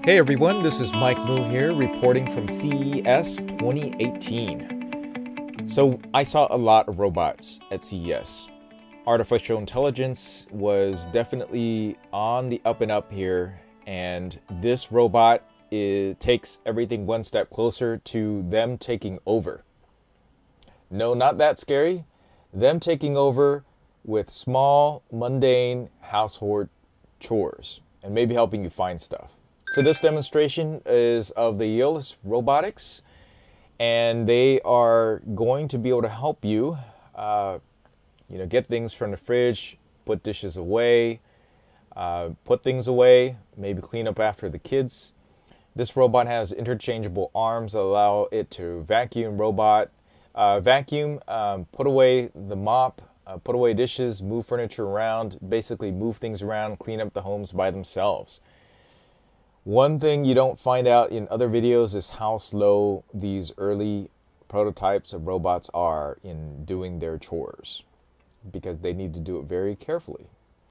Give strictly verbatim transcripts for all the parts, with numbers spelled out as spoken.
Hey everyone, this is Mike Moo here, reporting from C E S twenty eighteen. So I saw a lot of robots at C E S. Artificial intelligence was definitely on the up and up here, and this robot is, takes everything one step closer to them taking over. No, not that scary. Them taking over with small, mundane household chores and maybe helping you find stuff. So this demonstration is of the Aeolus Robotics, and they are going to be able to help you, uh, you know, get things from the fridge, put dishes away, uh, put things away, maybe clean up after the kids. This robot has interchangeable arms that allow it to vacuum, robot, uh, vacuum, um, put away the mop, uh, put away dishes, move furniture around, basically move things around, clean up the homes by themselves. One thing you don't find out in other videos is how slow these early prototypes of robots are in doing their chores, because they need to do it very carefully.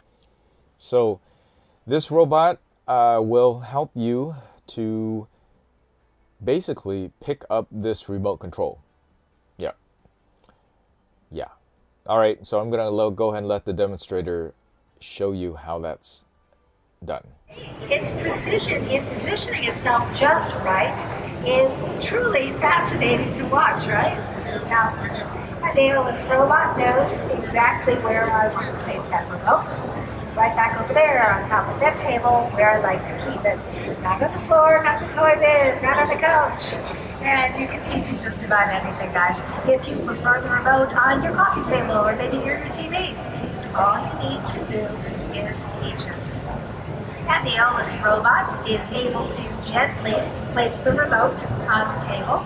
So this robot uh, will help you to basically pick up this remote control. Yeah. Yeah. All right, so I'm going to go ahead and let the demonstrator show you how that's done. Its precision in positioning itself just right is truly fascinating to watch, right? Now, an Aeolus Robot knows exactly where I want to place that remote. Right back over there on top of that table where I like to keep it. Not on the floor, not the toy bin, not on the couch. And you can teach it just about anything, guys. If you prefer the remote on your coffee table or maybe near your T V, all you need to do is teach it. And the Aeolus Robot is able to gently place the remote on the table.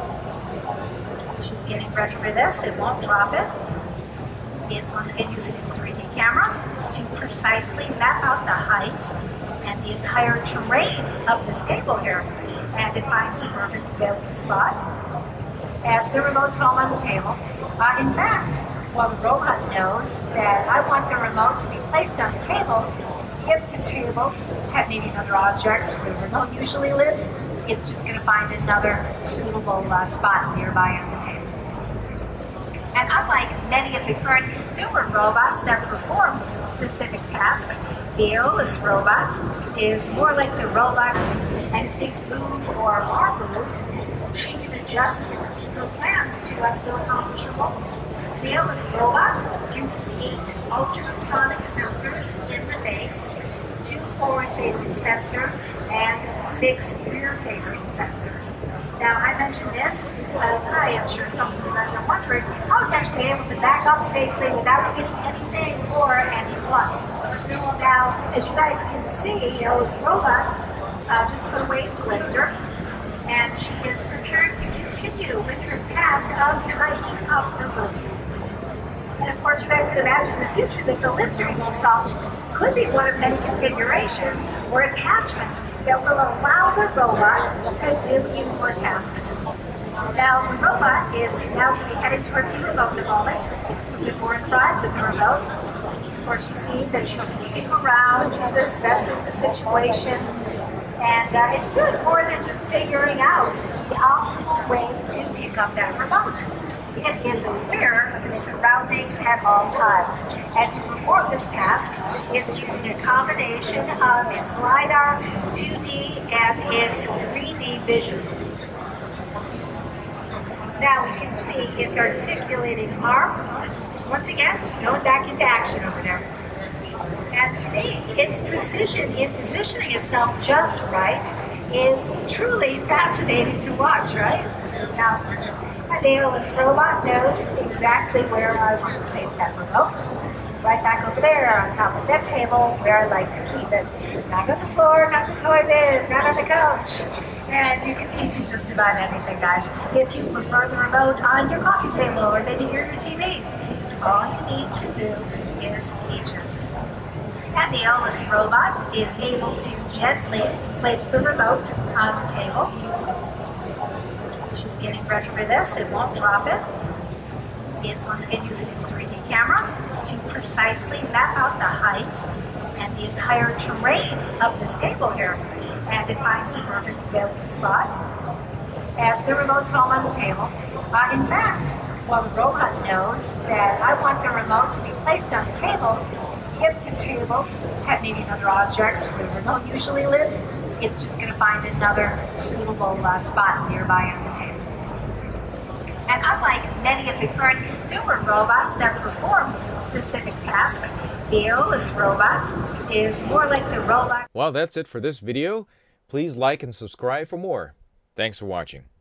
She's getting ready for this. It won't drop it. It's once again using its three D camera to precisely map out the height and the entire terrain of this table here. And it finds the perfect available spot as the remote's home on the table. Uh, in fact, while the robot knows that I want the remote to be placed on the table, if the table had maybe another object where the remote usually lives, it's just going to find another suitable uh, spot nearby on the table. And unlike many of the current consumer robots that perform specific tasks, the Aeolus Robot is more like the robot, and if things move or are moved, she can adjust its digital plans to us to accomplish her goals. The Aeolus Robot uses eight ultrasonic sensors in the base, two forward-facing sensors, and six rear-facing sensors. Now, I mentioned this because I am sure some of you guys are wondering how it's actually able to back up safely without hitting anything or anyone. Now, as you guys can see, Aeolus Robot uh, just put away its lifter, and she is prepared to continue with her task of tightening up the room. And of course, you guys can imagine in the future that the lifter you saw could be one of many configurations or attachments that will allow the robot to do even more tasks. Now, the robot is now going to be headed towards the remote in a moment. Before it arrives at the remote, of course, you see that she's looking around, she's assessing the situation, and uh, it's doing more than just figuring out the optimal way to pick up that remote. It is aware of its surroundings at all times. And to perform this task, it's using a combination of its LiDAR, two D, and its three D vision. Now we can see its articulating arm. Once again, going back into action over there. And to me, its precision in positioning itself just right is truly fascinating to watch, right? Now, an Aeolus Robot knows exactly where I want to place that remote. Right back over there on top of that table where I like to keep it. Not on the floor, not the toy bin, not on the couch. And you can teach it just about anything, guys. If you prefer the remote on your coffee table or maybe near your T V, all you need to do is teach it. And the Aeolus Robot is able to gently place the remote on the table. She's getting ready for this. It won't drop it. It's once again using its three D camera to precisely map out the height and the entire terrain of this table here. and it finds the perfect available spot as the remote's home on the table. Uh, in fact, while the robot knows that I want the remote to be placed on the table, if the table had maybe another object where the remote usually lives, it's just going to find another suitable uh, spot nearby on the table. And unlike many of the current consumer robots that perform specific tasks, the Aeolus Robot is more like the robot. Well, that's it for this video. Please like and subscribe for more. Thanks for watching.